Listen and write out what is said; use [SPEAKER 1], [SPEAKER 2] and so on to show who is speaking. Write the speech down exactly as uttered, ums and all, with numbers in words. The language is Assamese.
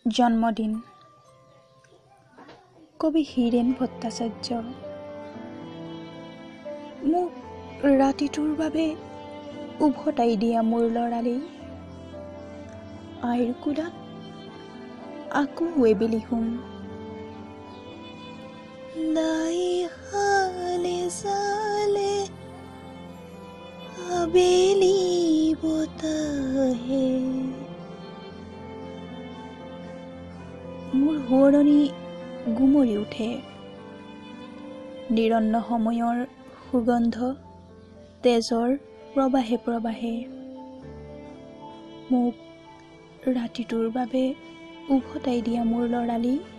[SPEAKER 1] জন্মদিন। কবি হীৰেণ ভট্টাচাৰ্য। মোক ৰাতিটোৰ বাবে উভতাই দিয়া মোৰ লৰালি, আইৰ কোলাত আকৌ এবেলি শুম। লাই হালে জালে আবেলি বতাহে, মোৰ সোঁৱৰণি গুমৰি উঠে। নিৰন্ন সময়ৰ সুগন্ধ তেজৰ প্ৰবাহে প্ৰবাহে, মোক ৰাতিটোৰ বাবে উভতাই দিয়া মোৰ লৰালি,